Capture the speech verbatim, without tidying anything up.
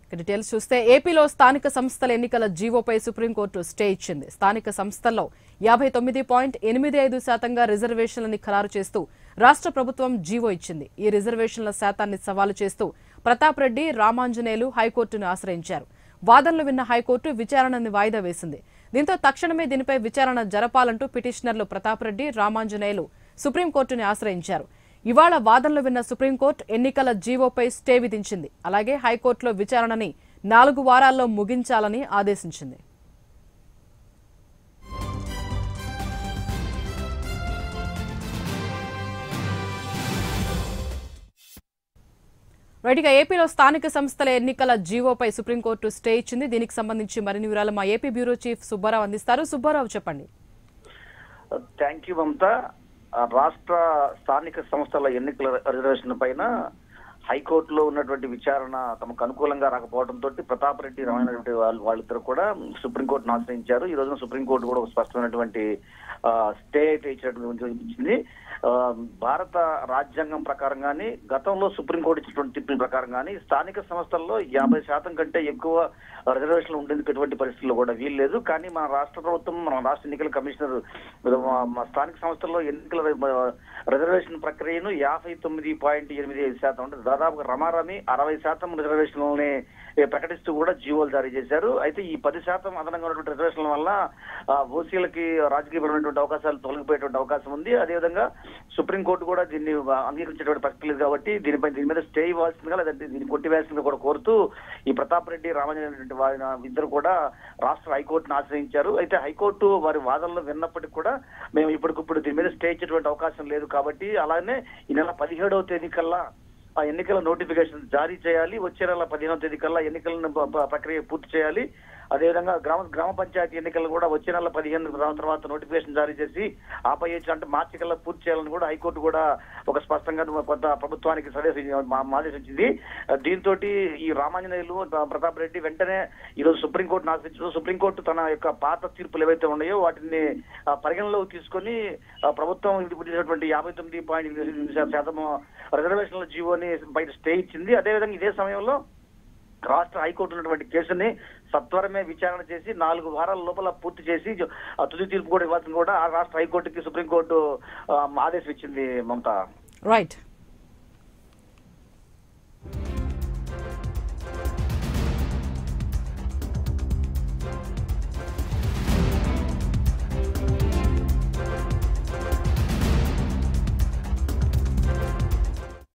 Details చూస్తే ఏపీలో స్థానిక సంస్థల ఎన్నికల జీవోపై సుప్రీంకోర్టు స్టే ఇచ్చింది. స్థానిక సంస్థల్లో యాభై తొమ్మిది పాయింట్ ఎనిమిది ఐదు శాతంగా రిజర్వేషన్లని ఖరారు చేస్తూ రాష్ట్ర ప్రభుత్వం జీవో ఇచ్చింది. ఈ రిజర్వేషన్ల శాతాన్ని సవాలు చేస్తూ ప్రతాప్ రెడ్డి, రామాంజనేయులు హైకోర్టును ఆశ్రయించారు. వాదనలు విన్న హైకోర్టు విచారణని వాయిదా వేసింది. దీంతో తక్షణమే దీనిపై విచారణ జరపాలంటూ పిటిషనర్లు ప్రతాప్ రెడ్డి, రామాంజనేయులు సుప్రీంకోర్టుని ఆశ్రయించారు. ఇవాళ వాదనలు విన్న సుప్రీంకోర్టు ఎన్నికల జీవోపై స్టే విధించింది. అలాగే హైకోర్టులో విచారణని నాలుగు వారాల్లో ముగించాలని ఆదేశించింది. రైట్గా ఏపీలో స్థానిక సంస్థల ఎన్నికల జీవోపై సుప్రీంకోర్టు స్టే ఇచ్చింది. దీనికి సంబంధించి మరిన్ని వివరాలు మా ఏపీ బ్యూరో చీఫ్ సుబ్బారావు అందిస్తారు. సుబ్బారావు చెప్పండి. Thank you Mamata. రాష్ట్ర స్థానిక సంస్థల ఎన్నికల రిజర్వేషన్ పైన హైకోర్టులో ఉన్నటువంటి విచారణ తమకు అనుకూలంగా రాకపోవడంతో ప్రతాప్ రెడ్డి, రమణారెడ్డి వాళ్ళు వాళ్ళిద్దరు కూడా సుప్రీంకోర్టును ఆశ్రయించారు. ఈ రోజున సుప్రీంకోర్టు కూడా ఒక స్పష్టమైనటువంటి స్టే అయితే ఇచ్చినటువంటి భారత రాజ్యాంగం ప్రకారం కానీ గతంలో సుప్రీంకోర్టు ఇచ్చినటువంటి తీర్పుల ప్రకారం కానీ స్థానిక సంస్థల్లో యాభై శాతం కంటే ఎక్కువ రిజర్వేషన్లు ఉండేందుకు ఎటువంటి పరిస్థితుల్లో కూడా వీల్లేదు. కానీ మన రాష్ట్ర ప్రభుత్వం, మన రాష్ట్ర ఎన్నికల కమిషనర్ స్థానిక సంస్థల్లో ఎన్నికల రిజర్వేషన్ ప్రక్రియను యాభై తొమ్మిది పాయింట్ ఎనిమిది ఐదు శాతం అంటే దాదాపుగా రమారమి అరవై శాతం రిజర్వేషన్లని ప్రకటిస్తూ కూడా జీవోలు జారీ చేశారు. అయితే ఈ పది శాతం అదనంగా ఉన్నటువంటి రిజర్వేషన్ల వల్ల ఓసీలకి రాజకీయపరమైనటువంటి అవకాశాలు తొలగిపోయేటువంటి అవకాశం ఉంది. అదేవిధంగా సుప్రీంకోర్టు కూడా దీన్ని అంగీకరించేటువంటి పరిస్థితి లేదు కాబట్టి దీనిపై దీని మీద స్టే ఇవ్వాల్సిందిగా లేదంటే దీన్ని కొట్టివేయాల్సిందిగా కూడా కోరుతూ ఈ ప్రతాప్ రెడ్డి, రామాంజనేయులు వారి ఇద్దరు కూడా రాష్ట్ర హైకోర్టును ఆశ్రయించారు. అయితే హైకోర్టు వారి వాదనలు విన్నప్పటికీ కూడా మేము ఇప్పటికిప్పుడు దీని మీద స్టే ఇచ్చేటువంటి అవకాశం లేదు కాబట్టి అలానే ఈ నెల పదిహేడవ తేదీ కల్లా ఆ ఎన్నికల నోటిఫికేషన్ జారీ చేయాలి. వచ్చే నెల పదిహేనవ తేదీ కల్లా ఎన్నికలను ప్రక్రియ పూర్తి చేయాలి. అదేవిధంగా గ్రామ గ్రామ పంచాయతీ ఎన్నికలు కూడా వచ్చే నెల పదిహేను తర్వాత నోటిఫికేషన్ జారీ చేసి ఆపై అంటే మార్చి కల్లా పూర్తి చేయాలని కూడా హైకోర్టు కూడా ఒక స్పష్టంగా కొత్త ప్రభుత్వానికి ఆదేశించింది. దీంతో ఈ రామాంజనేయులు, ప్రతాప్ రెడ్డి వెంటనే ఈరోజు సుప్రీంకోర్టును ఆశ్రయించారు. సుప్రీంకోర్టు తన యొక్క పాత తీర్పులు ఏవైతే ఉన్నాయో వాటిని పరిగణలోకి తీసుకొని ప్రభుత్వం ఇచ్చినటువంటి యాభై తొమ్మిది పాయింట్ ఎనిమిది శాతం రిజర్వేషన్ల జీవోని బయట స్టే ఇచ్చింది. అదేవిధంగా ఇదే సమయంలో రాష్ట్ర హైకోర్టు ఉన్నటువంటి కేసుని సత్వరమే విచారణ చేసి నాలుగు వారాల లోపల పూర్తి చేసి తుది తీర్పు కూడా ఇవ్వాల్సింది కూడా రాష్ట్ర హైకోర్టుకి సుప్రీంకోర్టు ఆదేశం ఇచ్చింది మమతా. రైట్.